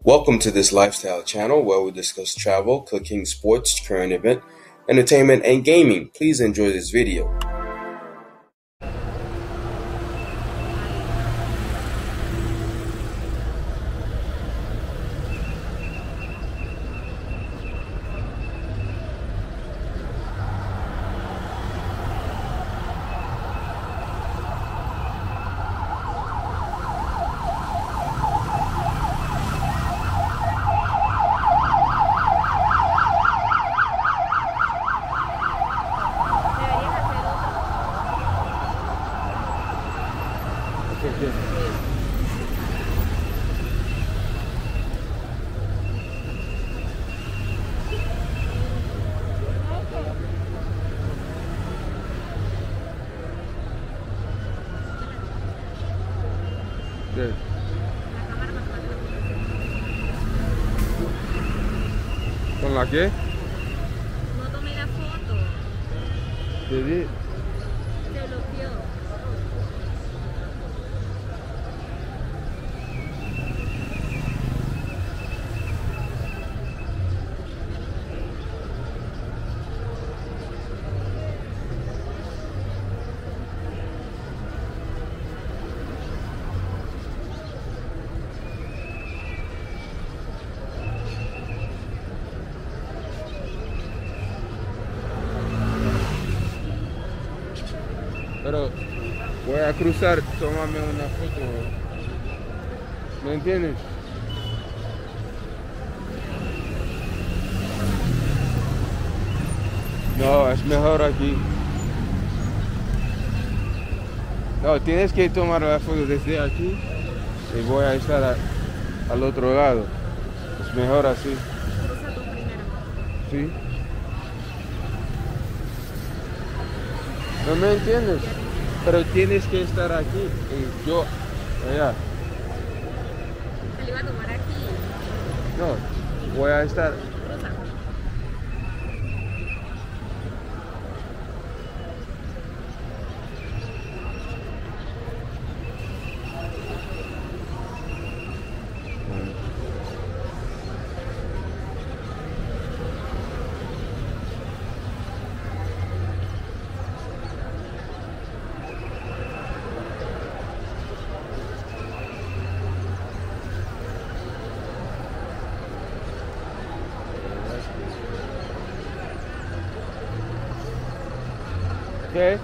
Welcome to this lifestyle channel where we discuss travel, cooking, sports, current event, entertainment, and gaming. Please enjoy this video. ¿Qué? ¿Con la qué? No tomé la foto, ¿Qué di? se bloqueó. Pero voy a cruzar, tómame una foto. ¿Me entiendes? No, es mejor aquí. No, tienes que tomar la foto desde aquí y voy a estar al otro lado. Es mejor así. Cruza tú primero. ¿Sí? ¿No me entiendes? Pero tienes que estar aquí y yo allá. Se le iba a tomar aquí. No, voy a estar. Cruza. ¿Qué?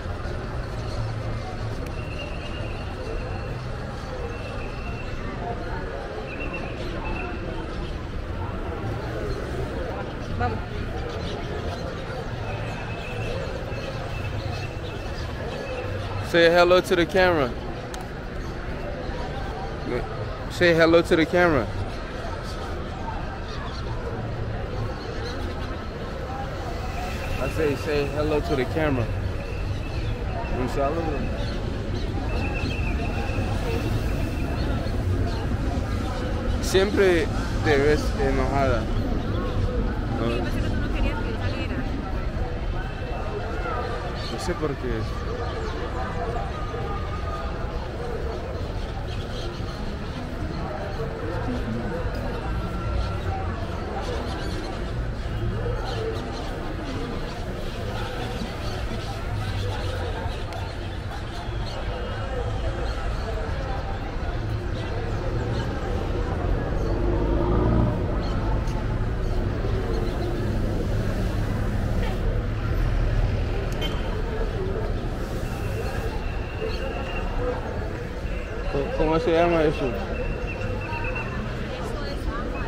Vamos. Say hello to the camera. Say hello to the camera. I say hello to the camera. Un saludo. Siempre te ves enojada. Yo pensé que tú no querías que yo saliera. No sé por qué. ¿Cómo se llama eso? Eso es agua.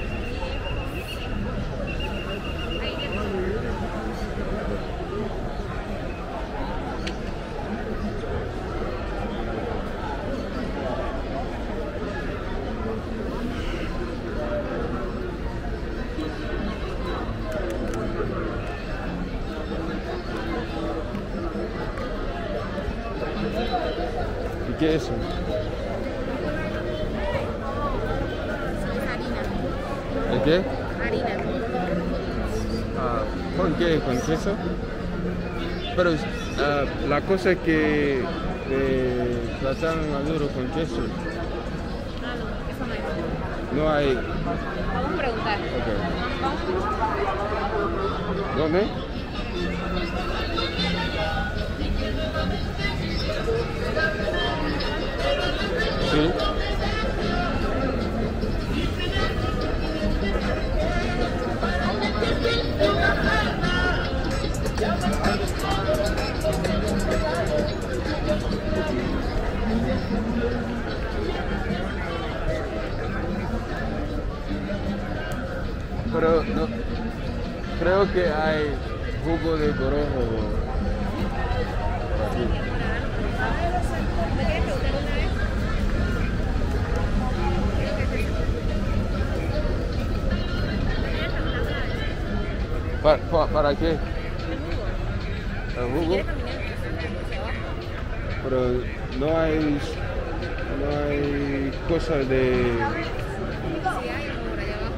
Ahí ¿Y qué es eso? es harina. ¿El qué? Harina. ¿Con qué? ¿Con queso? Pero la cosa que plátano maduro con queso. No, eso no es. No hay. Vamos a preguntar. Ok. Vamos a preguntar. ¿Dónde? Sí. Pero no, creo que hay jugo de toronjo por aquí. ¿Me quieres preguntar una vez? ¿Para qué? El jugo. ¿El Si jugo? quieres caminar hacia abajo. Pero no hay cosas de... Sí hay por allá abajo.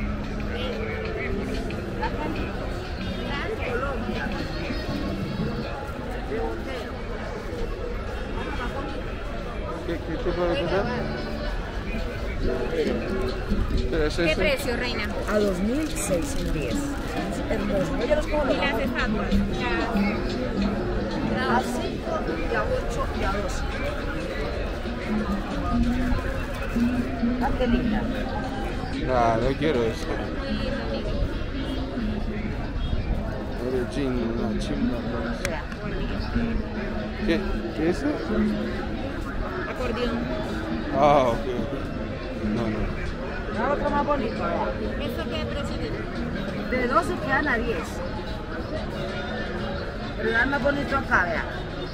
¿Qué tipo de cosas? ¿Qué es ¿Qué eso? precio, reina? A 2006 hermoso. Yo los cojo Y las estatuas. a 5 y a 8 y a 12. Ah, qué linda. Nah, no quiero eso. Muy lindo, mira. Una chimba, pues. Vea. ¿Qué es eso? Acordeón. Ah, ok. No. Mira otro más bonito, vea. ¿Esto qué precio tiene? De 12 quedan a 10. Pero ya es más bonito acá, vea.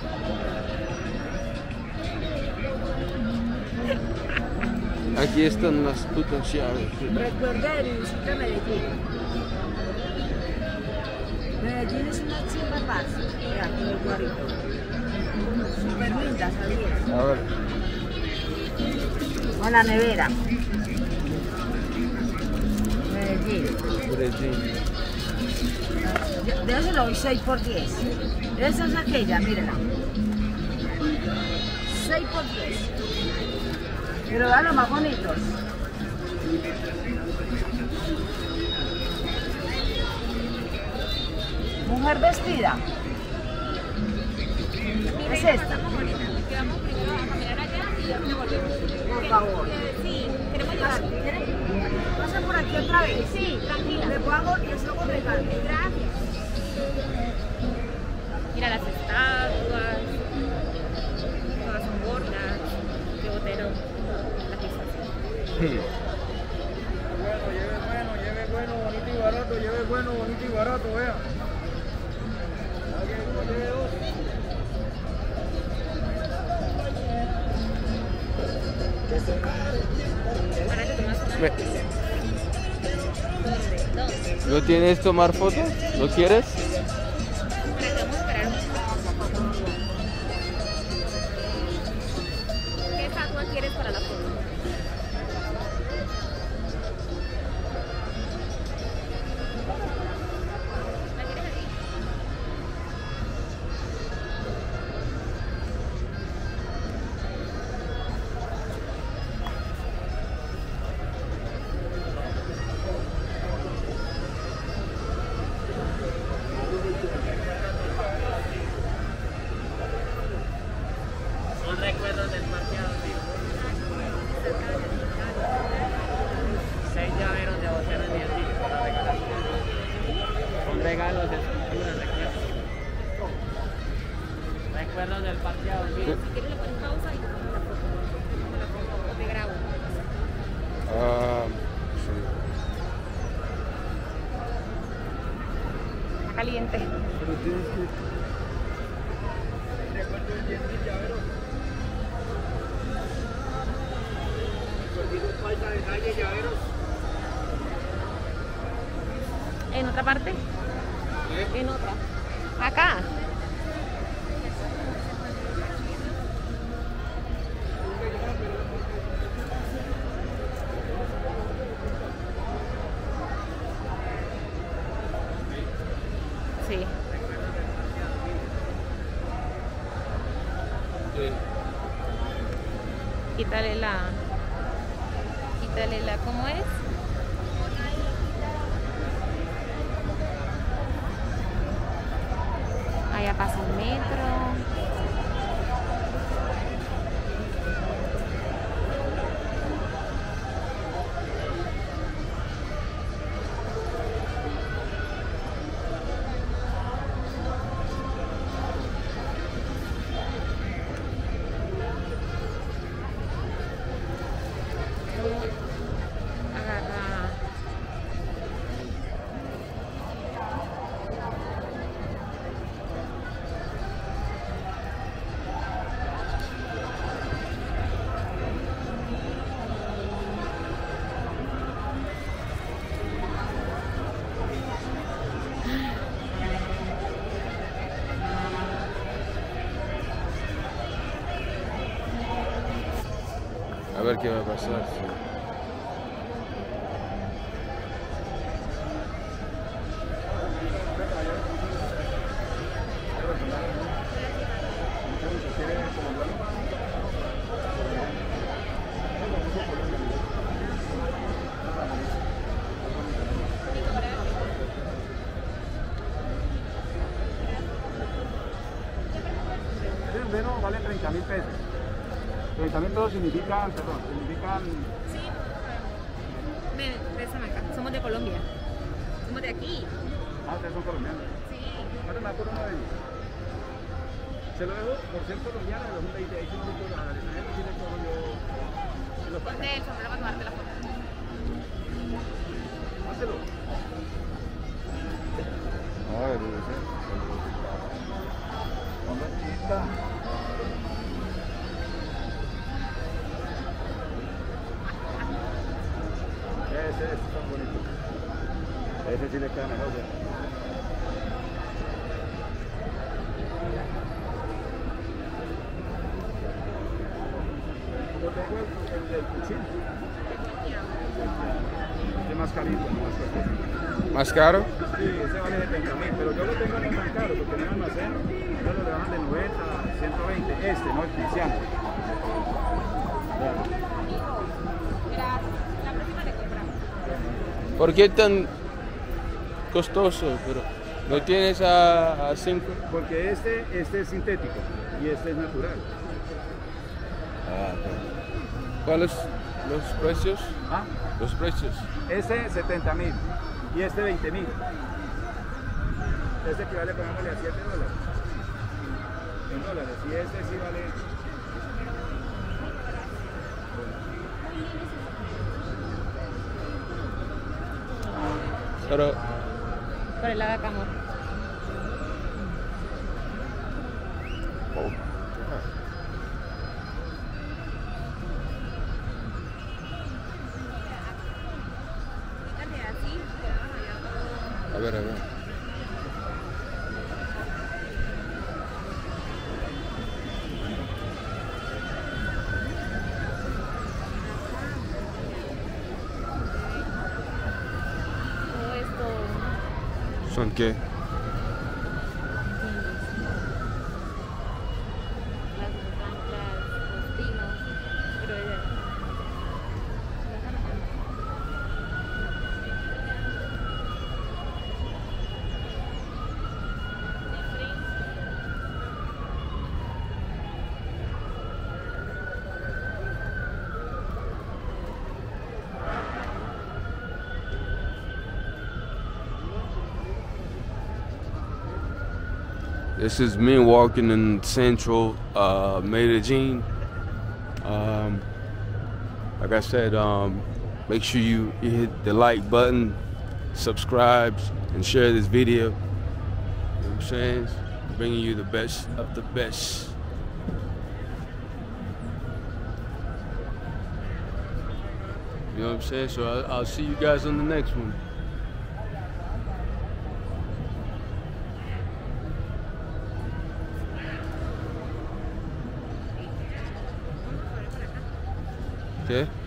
Aquí están las putas llaves. Recuerda y visita Medellín. Medellín es una chimba paz. Vea, con el guarito. Súper linda, ¿sabías? A ver. Con la nevera. Medellín. Medellín. De eso le doy 6 por 10. Esa es aquella, mírenla. 6 por 10. Pero vean los más bonitos. Mujer vestida. Mira, ¿Es y la esta? pasamos bonita. Que vamos primero a caminar allá y ya me volvemos. Por favor. Sí, queremos llevar. Pasa por aquí otra vez. Sí, tranquila. Le pago y eso con regalo. Gracias. Mira las estatuas. Todas son gordas. De Botero. Las pizzas. Lleve bueno, bonito y barato, lleve bueno, bonito y barato, vea. Lleve dos. Para que tomas una. Me- ¿Dónde? ¿No tienes tomar fotos? ¿No quieres? Para que vamos a esperar un poco. ¿Qué estatua quieres para la foto? ¿La quieres aquí? Son recuerdos del parqueado, tío. 6 llaveros de Océano en 10 días para regalar. Son regalos de esculturas, recuerdos. Recuerdos del parqueado, tío. Si quieres le pones pausa y tomamos la foto. Tomamos la foto. O te grabo. Ah, sí. Está caliente. Pero tienes que... Falta detalle, llaveros. ¿En otra parte? En otra. Acá. Sí. Quítale Dale la, ¿cómo es? Allá pasa el metro. Agarra. A ver qué va a pasar. Sí. Ese sombrero vale 30.000 pesos. 30.000 pesos significan, Sí, préstame acá. Somos de Colombia. Somos de aquí. ustedes son colombianos. Sí. ¿Cuánto me acuerdo uno de ellos? Se lo dejo por ser colombiano, de 2020, ahí sí no me puedo ganar. En él sí le cobro yo. Se lo paga. Ponte el sombrero para tomarte la foto. Páselo. Ay, no sé. Hombre, aquí está. Ese está bonito. Ese sí le queda mejor. Ya. Yo tengo el cuchillo. Este más carito, no más costoso. ¿Más caro? Sí, ese vale 70.000, pero yo lo tengo no tan caro porque en el almacén yo lo rebajan de 90 a 120. Este, no el cristiano. Mira, la próxima le compramos. ¿Por qué tan costoso? Pero ¿no tienes a 5? Porque este es sintético y este es natural. Ah, ok. ¿Cuáles los precios? ¿Ah? Los precios. Este 70.000 y este 20.000. Este equivale, pongámosle a $7. En dólares. Y este sí vale. Pero Por el lado de acá, amor. Quítate así, quedamos allá todo. a ver, a ver. Todo esto. ¿Son qué? Las montañas, los pinos, pero ella. This is me walking in central Medellin. Like I said, make sure you hit the like button, subscribe, and share this video. You know what I'm saying? Bringing you the best of the best. You know what I'm saying? So I'll see you guys on the next one. Okay.